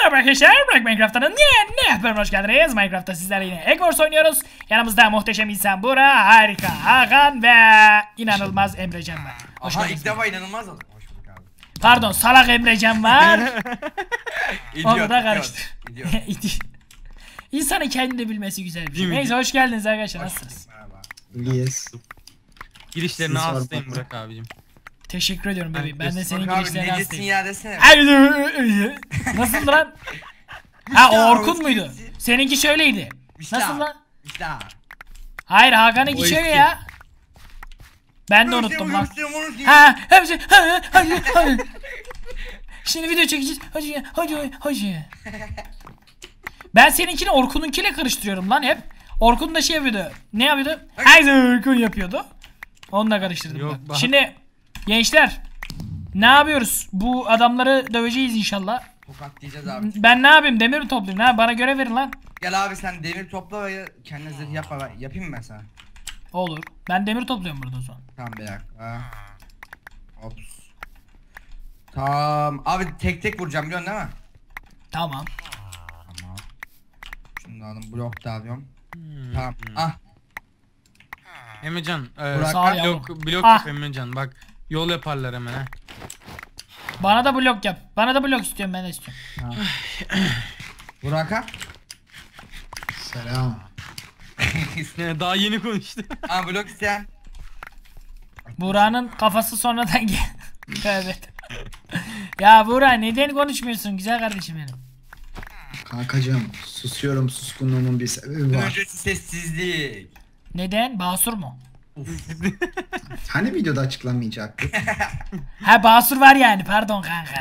Merhaba arkadaşlar, Minecraft'ın ne yapıyorum, hoş geldiniz. Minecraft'ta sizlerle yine Egg Wars oynuyoruz. Yanımızda muhteşem insan Buğra, harika Hakan ve inanılmaz Emrecan var. Hoş Aha geldiniz. ilk defa inanılmaz oldu. Hoş bulduk abi. Pardon, salak Emrecan var. Onu da karıştır. İdiot. İnsanın kendini bilmesi güzel bir şey. Değil mi? Neyse, hoş geldiniz arkadaşlar, nasılsınız? Merhaba. Yes. Girişlerine Siz hastayım sorma. Burak abicim. Teşekkür ediyorum bebeğim. Ben de senin Bak abi girişlerine necesin hastayım. ya desene. Nasıl lan? Ha, İşte Orkun abi, muydu? Seninki şöyleydi. İşte Nasıl abi, lan? İşte abi. Hayır, Hakan'ınki O şöyle eski. ya. Ben de unuttum lan. Konuştum. Ha, hepsi. Hadi. Şimdi video çekeceğiz. Hadi. Ben seninkini Orkun'unkiyle karıştırıyorum lan hep. Orkun da şey yapıyordu. Ne yapıyordu? Her Orkun yapıyordu. Onunla karıştırdım Yok ben. bak. Şimdi gençler, ne yapıyoruz? Bu adamları döveceğiz inşallah. Tokat diyeceğiz abi. Ben ne yapayım? Demir mi toplayayım? Ha, bana görev verin lan. Gel abi sen demir topla ve kendine zırh yapma. Yapayım mı ben sana? Olur. Ben demir topluyorum burada o zaman. Tamam bir dakika. Ops. Tamam. Abi tek tek vuracağım biliyorsun değil mi? Tamam. Tamam. Şunu da aldım. Blok da alıyorum. Tamam. Ah. Emrecan, Burak, Sağ ol yavrum. blok Ah. yap Emrecan, bak yol yaparlar hemen ha. Bana da blok yap. Bana da blok istiyorum, ben de istiyorum. Burak'a. Selam. Daha yeni konuştu. Aa blok isteyen. Buğra'nın kafası sonradan gel. Evet. Ya Buğra, neden konuşmuyorsun güzel kardeşim benim? Kankacığım susuyorum, suskunluğumun bir sebebi var. Öncesi sessizlik. Neden? Basur mu? Hani videoda açıklamayacaktı? Ha, basur var yani, pardon kanka.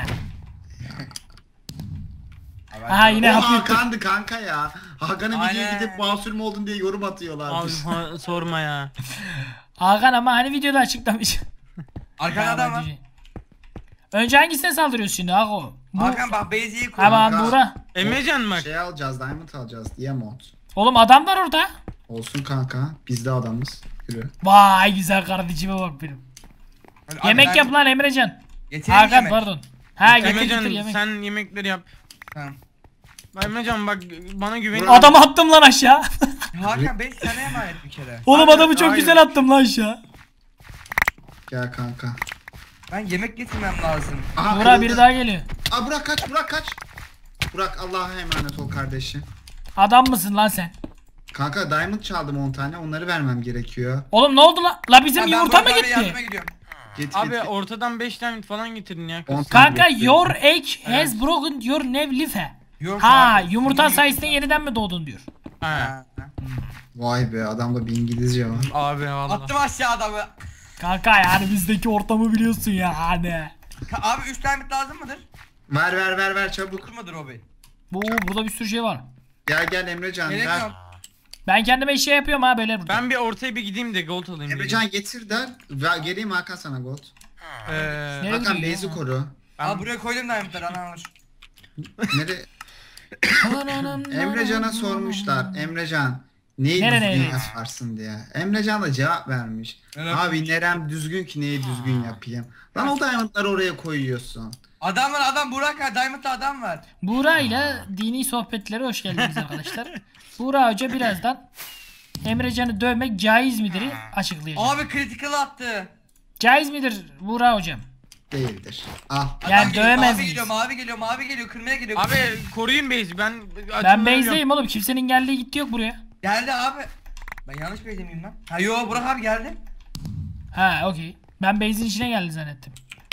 Aha, yine O hapı. Hakan'dı kanka ya. Hakan'ın videoya Aynen. gidip mahsul mu oldun diye yorum atıyorlar. Abi sorma ya. Hakan ama hani videoda açıklamış. Arkada adam var. Önce hangisine saldırıyorsun şimdi Hako? Hakan bak base'i koy. Tamam Kanka. Buğra. Emrecan bak. Şey alacağız, diamond alacağız diye mod. Oğlum adam var orada. Olsun kanka, biz de adamız. Yürü. Vay güzel kardeşime bak benim. Abi, Yemek ben- yap lan Emrecan. Getireyim Hakan yemek. pardon. Ha, getir Emrecan getir yemek. sen yemekleri yap. Tamam. Emrecan bak bana güven. Adamı attım lan aşağı. Hakan base sana emanet bir kere. Oğlum Hayır, adamı çok hayır. güzel attım lan aşağı. Gel kanka. Ben yemek getirmem lazım. Aha, Buğra, kırıldı. biri daha geliyor. Aa, Burak kaç, Burak kaç. Burak Allah'a emanet ol kardeşim. Adam mısın lan sen? Kanka diamond çaldım 10 tane, onları vermem gerekiyor. Oğlum ne oldu lan? La bizim Ben yumurta mı Burak abi gitti? yardıma gidiyorum. Git Abi git. ortadan 5 tane falan getirin ya. On- Kanka your egg has broken your new life. Yok Ha, abi, yumurta senin sayesinde yeniden mi doğdun diyor. Ha. Ha. Vay be, adamda bir İngilizce var. Abi valla. Attım aşağı adamı. Kanka yani bizdeki ortamı biliyorsun ya hani. Abi 3 diamond lazım mıdır? Ver çabuk. Lazım mıdır o bey? Burada bir sürü şey var. Gel Emrecan Gerek ver. yok. Ben kendime şey yapıyorum ha böyle burada. Ben bir ortaya bir gideyim de gold alayım. Emrecan getir der. Geleyim Hakan sana gold. Nereye Hakan gidiyor base'i ya? koru. Aa buraya koydum diamondları ana alır. Nere? Emrecan'a sormuşlar. Emrecan neyi Nereye? düzgün yaparsın diye. Emrecan da cevap vermiş. Ne Abi nerem düzgün ki neyi düzgün yapayım. Lan o diamondları oraya koyuyorsun. Adam var adam Burak ha diamond'da adam var. Buğra ile dini sohbetlere hoş geldiniz arkadaşlar. Buğra Hoca birazdan Emrecan'ı dövmek caiz midir açıklayacak. Abi critical attı. Caiz midir Buğra Hocam? Değildir. Al. Yani Adam geliyor, dövemez mavi miyiz? geliyor mavi geliyor kırmaya geliyor. Abi koruyun base'i ben Ben base'deyim oğlum, kimsenin geldiği gitti yok buraya. Geldi abi. Ben yanlış base'e miyim lan? Ha yo Burak abi geldi. Ha okey. Ben base'in içine geldi zannettim.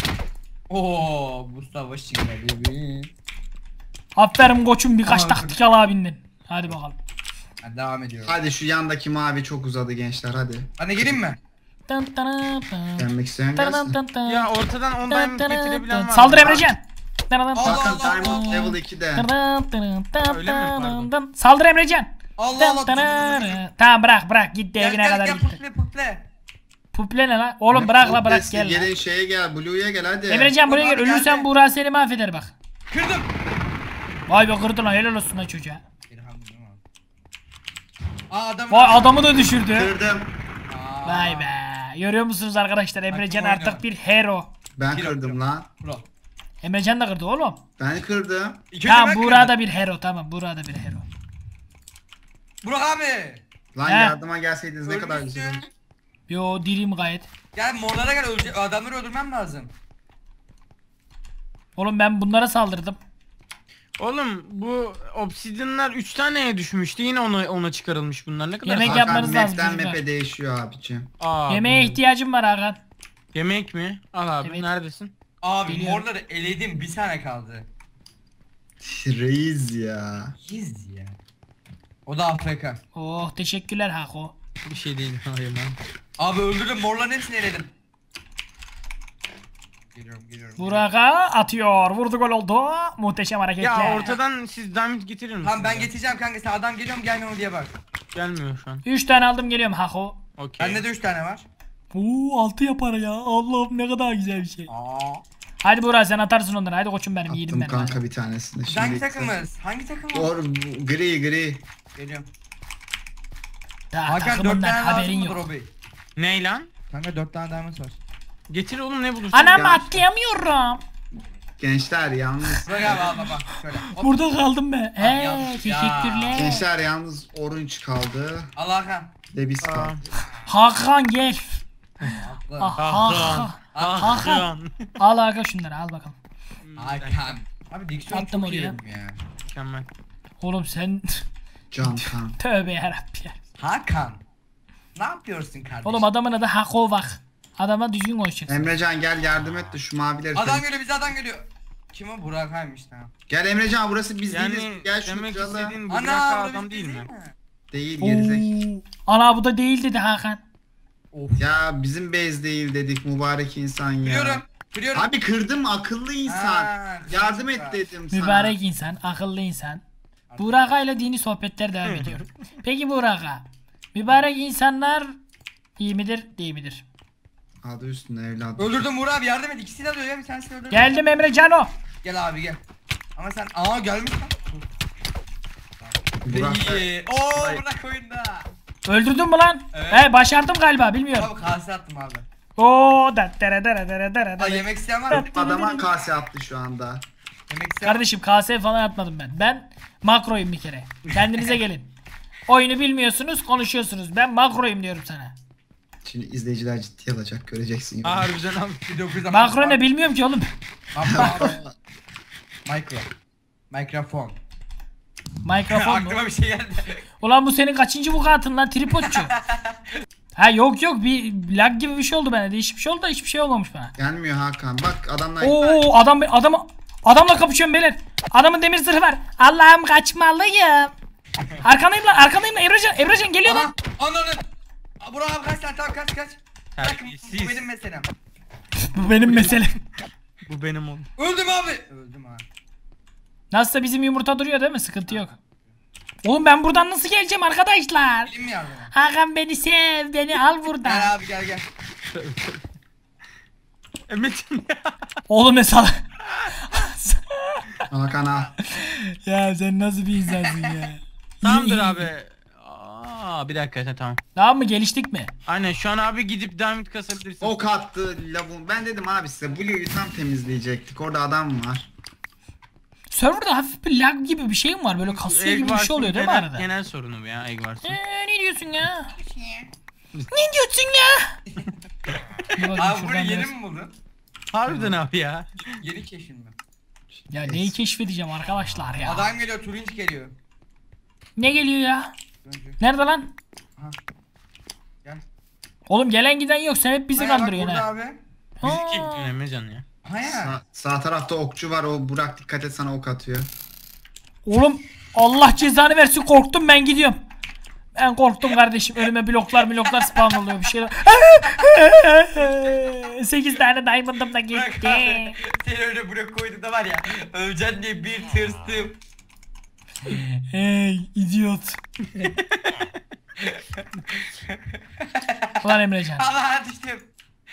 Oo Mustafa Şingali. Aferin koçum, birkaç Tamam. taktik al abindin. Hadi bakalım. Ben devam ediyorum. Hadi şu yandaki mavi çok uzadı gençler hadi. Anne geleyim mi? Tın tın tın. Gelmek isteyen Tın gelsin. tın tın. Ya ortadan 10 Tın diamond tın getirebilen tın. var. Saldır Emrecan. Tın tın Allah tın. Hakan Allah diamond Allah. level 2'de. Tın tın tın tın Öyle mi? tın Pardon. tın. Saldır Emrecan. Allah Tın Allah. tın. Tamam bırak gitti, Gel evine gel kadar gel gitti. pukle pukle. Puple ne lan? Oğlum bırak la, bırak Desti, gel la. Gelin şeye gel, Blue'ya gel hadi. Emrecan buraya gel, Abi geldi. ölürsen Buğra seni mahveder bak. Kırdım. Vay be, kırdın lan, helal olsun lan çocuğa. Aa adam. Vay, adamı da düşürdü. Kırdım. Aa, Vay be. Görüyor musunuz arkadaşlar, Emrecan oynuyor. artık bir hero. Ben Kilo, kırdım kilo. lan. Bro. Emrecan da kırdı oğlum. Ben kırdım. İlk önce Tamam ben Buğra kırdım. da bir hero, tamam Buğra da bir hero. Burak abi. Lan He. yardıma gelseydiniz ne kadar Ölmüşsün. güzel olur. Yo diriyim gayet. Gel morlara gel, adamları öldürmem lazım. Oğlum ben bunlara saldırdım. Oğlum bu obsidyenler 3 taneye düşmüştü. Yine ona çıkarılmış bunlar. Ne kadar Yemek saçma. yapmanız Hakan lazım map'ten çocuklar. map'e değişiyor abicim. Aa, Yemeğe bu- ihtiyacım var Hakan. Yemek mi? Al abi Evet. neredesin? Abi Biliyorum. morları eledim, bir tane kaldı. Reis ya. Yiz ya. O da AFK. Oh teşekkürler Hako. Bir şey değil. Hayır lan. Abi öldürdüm, morların hepsini eledim. Geliyorum. Burak'a atıyor. Vurdu gol oldu. Muhteşem hareketler. Ya ortadan siz diamond getirir misiniz? Tamam ben ya? getireceğim kanka, sen adam geliyor mu gelmiyor mu diye bak. Gelmiyor şu an. 3 tane aldım geliyorum Hako. Okey. Bende de 3 tane var. Oo 6 yapar ya. Allah'ım ne kadar güzel bir şey. Aa. Hadi Burak sen atarsın onları. Hadi koçum benim yiğidim Attım benim. kanka bir tanesini. Biz hangi Şimdi takımız? Hangi takım? gri. Geliyorum. Daha Hakan 4 takımından tane lazım haberin mı yok. Robi? Ney lan? Kanka 4 tane diamond var. Getir oğlum ne bulursun. Anam Ya. atlayamıyorum. Gençler yalnız. Bırak abi al baba. Şöyle. Hop. Burada kaldım ben. yanlış ya. Teşekkürler. Gençler yalnız orange kaldı. Al Hakan. De biz Aa. kaldı. Hakan gel. Atla. Ah, Hakan. Hakan. Hakan. Al Hakan şunları al bakalım. Hakan. Abi diksiyon Attım çok oraya. iyi ya. Mükemmel. Oğlum sen Can kan. tövbe yarabbim ya. Hakan. Ne yapıyorsun kardeşim? Oğlum adamın adı Hako bak. Adama düzgün konuşacaksın. Emrecan gel yardım et de şu mavileri. Adam temizle. geliyor, bize adam geliyor. Kim o? Burak'aymış tamam. Gel Emrecan burası biz Yani değiliz. Gel şunu demek kıralım. istediğin bu Ana Burak burada adam biz değil mi? Değil gerizek. Oo. Ana bu da değil dedi Hakan. Of. Ya bizim base değil dedik mübarek insan ya. Kırıyorum. Abi kırdım akıllı insan. Ha, Yardım kırdım. et dedim sana. Mübarek insan, akıllı insan. Burak'a ile dini sohbetler devam ediyor. Peki Burak'a, mübarek insanlar iyi midir, değil midir? Adı üstünde evladım. Öldürdüm Burak abi, yardım et. İkisini alıyor ya, bir tanesini öldürdüm. Geldim Emre Cano. Gel abi gel. Ama sen gelmiş lan. Burak da- İyi. Oo Burak oyunda. Öldürdün mü lan? Evet. He başardım galiba bilmiyorum. Abi kase attım abi. Oo da dere dere dere dere Ay dere. yemek isteyen var mı? Adama kase attı şu anda. Yemek isteyen Kardeşim KS falan atmadım ben. Ben makroyum bir kere. Kendinize gelin. Oyunu bilmiyorsunuz, konuşuyorsunuz. Ben makroyum diyorum sana. Şimdi izleyiciler ciddiye alacak göreceksin. Aa, harbiden abi. 1900'da Makro ne bilmiyorum ki oğlum. Mikro. Mikrofon. Mikrofon mu? Aklıma bir şey geldi. Ulan bu senin kaçıncı vukuatın lan tripodçu? Ha yok bir lag gibi bir şey oldu bana. Değişik bir şey oldu da hiçbir şey olmamış bana. Gelmiyor Hakan. Bak adamlar Oo adamla kapışıyorum beyler. Adamın demir zırhı var. Allah'ım kaçmalıyım. Arkandayım lan Emrecan geliyor lan. Ananı. Burak abi kaç lan, tamam kaç. Bırakın, Terbiyesiz. bu benim meselem. Bu benim meselem. Bu benim oğlum. Öldüm abi. Öldüm abi. Nasılsa bizim yumurta duruyor değil mi? Sıkıntı yok. Oğlum ben buradan nasıl geleceğim arkadaşlar? Gelin mi yardıma? Hakan beni sev, beni al buradan. Gel abi gel. Metin ya. Oğlum ne sal... Hakan al. Ya sen nasıl bir insansın ya? Tamamdır abi. Aa, bir dakika tamam. Tamam mı geliştik mi? Aynen şu an abi gidip diamond kasabilirsin. Ok attı lavun. Ben dedim abi size Blue'yu tam temizleyecektik. Orada adam var. Serverda hafif bir lag gibi bir şey mi var? Böyle kasıyor gibi bir Eggwars'ın şey oluyor değil mi genel, arada? genel sorunu bu ya Eggwars'ın. Ne diyorsun ya? Ne diyorsun ya? Dur bakayım Abi bunu şuradan yeni biraz- mi buldun? Harbiden abi ya. Yeni keşif mi? Ya neyi keşfedeceğim arkadaşlar ya? Adam geliyor, turunç geliyor. Ne geliyor ya? Turuncu. Nerede lan? Aha. Gel. Oğlum gelen giden yok. Sen hep bizi Aya bak kandırıyorsun burada ha. abi. Müzik Aa. ekliyor Emrecan ya. Ha ya. Sağ tarafta okçu var. O Burak dikkat et sana ok atıyor. Oğlum Allah cezanı versin korktum ben gidiyorum. Ben korktum kardeşim. Önüme bloklar spawn oluyor bir şeyler. 8 tane diamond'ım da Bırak gitti. abi. Seni öyle buraya koydu da var ya. Öleceksin diye bir tırstım. Hey idiot. Ulan Emrecan. Allah düştüm.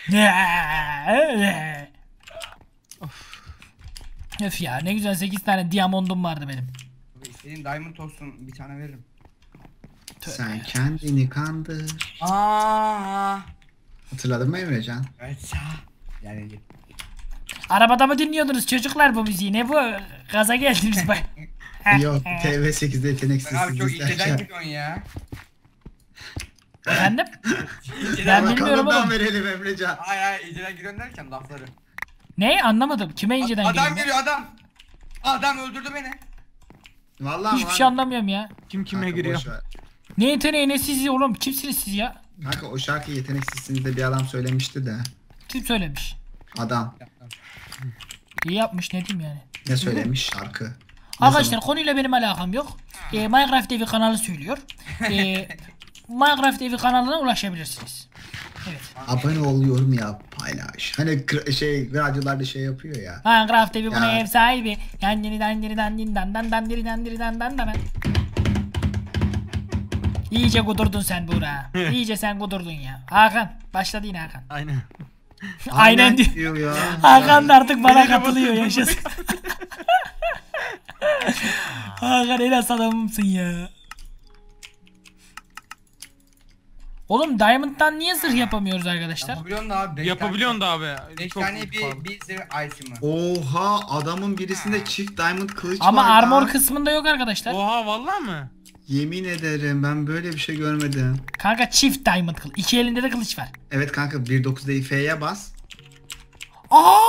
Öf ya ne güzel 8 tane diamondum vardı benim. İstediğin diamond olsun, bir tane veririm. Sen kendini kandır. Aa. Hatırladın mı Emrecan? Evet ya. Yani Arabada mı dinliyordunuz çocuklar bu müziği? Ne bu? Gaza geldiniz bak. Yok TV8'de yeteneksiz. Abi çok inceden gidiyorsun ya. Efendim? Ben bilmiyorum Kanından oğlum. verelim Emrecan. Hayır inceden gidiyorsun derken lafları. Ne? Anlamadım. Kime inceden Adam geliyor? geliyor adam. Adam öldürdü beni. Vallahi Hiçbir şey anlamıyorum ya. Kim kime Kanka, giriyor? boş ver. Ne yeteneği ne sizi oğlum? Kimsiniz siz ya? Kanka o şarkı yeteneksizsiniz de bir adam söylemişti de. Kim söylemiş? Adam. İyi yapmış ne diyeyim yani. Ne söylemiş şarkı? Arkadaşlar konuyla benim alakam yok. Minecraft Evi kanalı söylüyor. Minecraft Evi kanalına ulaşabilirsiniz. Evet. Abone ol, yorum yap, paylaş. Hani radyolarda şey yapıyor ya. Minecraft Evi buna Ya. ev sahibi. Yandiri dandiri dandiri dandan dandiri dandiri dandan dandan. İyice kudurdun sen Buğra. İyice sen kudurdun ya. Hakan başladı yine Hakan. Aynen. Aynen diyor. ya. Hakan da artık bana Biriyle katılıyor basın, yaşasın. Hakan el adamımsın ya. Oğlum Diamond'dan niye zırh yapamıyoruz arkadaşlar? Yapabiliyorsun da abi. Yapabiliyorsun da abi. 5 Çok tane fazla. bir zırh item'ı. Oha adamın birisinde çift diamond kılıç Ama var armor lan. kısmında yok arkadaşlar. Oha vallahi mı? Yemin ederim ben böyle bir şey görmedim. Kanka çift diamond kılıç. İki elinde de kılıç var. Evet kanka 1.9'da F'ye bas. Aa!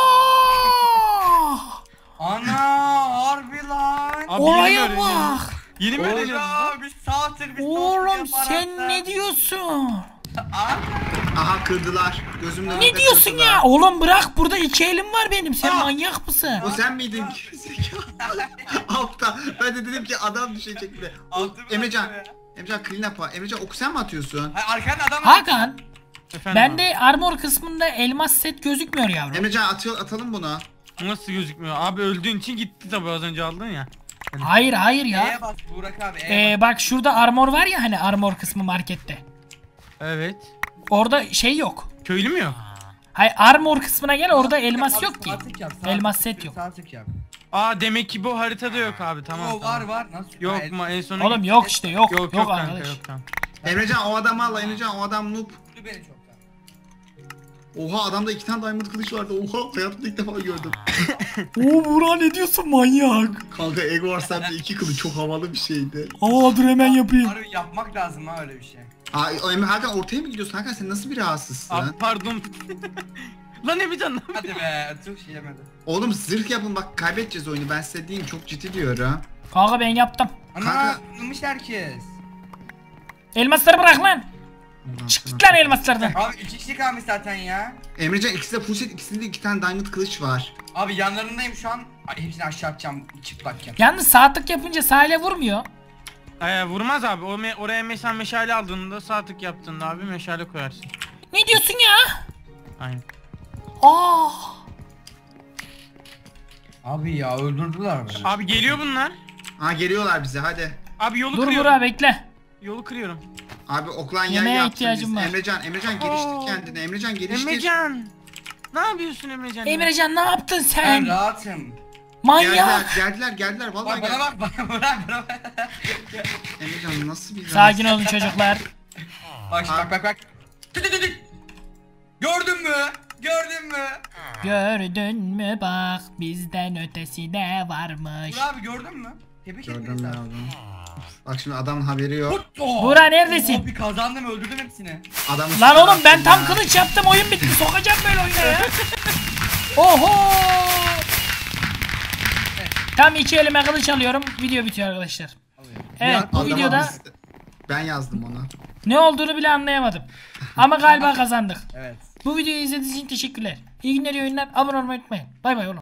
Ana harbi lan. Abi Olaya yeni mi öğreniyorsun? bak. Yeni mi öğreniyorsun? Oğlum biz saattir biz Oğlum sen ne diyorsun? Aha kırdılar. Gözümün önünde Ne diyorsun kırdılar. ya? Oğlum bırak burada iki elim var benim. Sen Aa! manyak mısın? O sen miydin? Altta. Ben de dedim ki adam düşecek bir de. Emrecan. Emrecan clean up'a. Emrecan oku sen mi atıyorsun? Hayır arkanda adam var. Hakan, Efendim bende armor kısmında elmas set gözükmüyor yavrum. Emrecan atalım bunu. abi. Nasıl gözükmüyor? Abi öldüğün için gitti tabii az önce aldın ya. Hayır hayır ya. E'ye bas Burak abi. E'ye bas. Bak şurada armor var ya hani armor kısmı markette. Evet. Orada şey yok. Köylü mü yok? Hayır armor kısmına gel orada elmas Abi, yok ki. sağ tık yap, sağ Elmas tık, set yok. Sağ tık yap. Aa demek ki bu haritada yok abi tamam Yo, tamam. var nasıl? Yok Ha, mu en sonu Oğlum yok işte yok. yok Yok, yok kanka arkadaş. yok tamam. Emrecan o adamı al Emrecan o adam noob. öldü beni çoktan. Oha adamda 2 tane diamond kılıç vardı. Oha hayatımda ilk defa gördüm. Oo Burak ne diyorsun manyak? Kanka Ego Wars'ta 2 kılıç çok havalı bir şeydi. Aa dur hemen yapayım. Harbi yapmak lazım ha öyle bir şey. Aa o Emre Hakan ortaya mı gidiyorsun Hakan sen nasıl bir rahatsızsın? Abi pardon. Lan ne bir can lan. Hadi be çok şey yemedi. Oğlum zırh yapın bak kaybedeceğiz oyunu ben size diyeyim çok ciddi diyorum. Kanka ben yaptım. Ana Kanka- kırılmış herkes. Elmasları bırak lan. Çık git lan elmaslardan. Abi 2 kişi kalmış zaten ya. Emrecan ikisi de full set ikisinde de 2 tane diamond kılıç var. Abi yanlarındayım şu an. Ay, hepsini aşağı atacağım çıplakken. Yalnız saatlik yapınca sahile vurmuyor. Vurmaz abi. Oraya mesela meşale aldığında sağ tık yaptığında abi meşale koyarsın. Ne diyorsun ya? Aynen. Aa! Abi ya öldürdüler beni. Abi geliyor bunlar. Ha geliyorlar bize hadi. Abi yolu Dur kırıyorum. Burak bekle. Yolu kırıyorum. Abi oklan yer Yemeğe yaptın ihtiyacım biz. var. Emrecan geliştir Oo. kendini. Emrecan geliştir. Emrecan. Ne yapıyorsun Emrecan? Emrecan ne yaptın Ben sen? rahatım. Manyak. Geldiler vallahi Bak bana geldiler. bak bana bak. Emrecan nasıl bir Sakin olun çocuklar. Bak şimdi, bak. Tü tü tü tü. Gördün mü? Gördün mü? Gördün mü bak bizden ötesi de varmış. Burak abi gördün mü? Tebrik Gördüm ederim. yavrum. Bak şimdi adamın haberi yok. Burak neredesin? Abi kazandım öldürdüm hepsini. Adamın Lan oğlum ben ya. tam kılıç yaptım oyun bitti sokacağım böyle oyuna ya. Oho. Tam iki elime kılıç alıyorum video bitiyor arkadaşlar. Evet bu Adama videoda biz- Ben yazdım onu. ne olduğunu bile anlayamadım. Ama galiba kazandık. Evet. Bu videoyu izlediğiniz için teşekkürler. İyi günler iyi oyunlar abone olmayı unutmayın. Bay bay oğlum.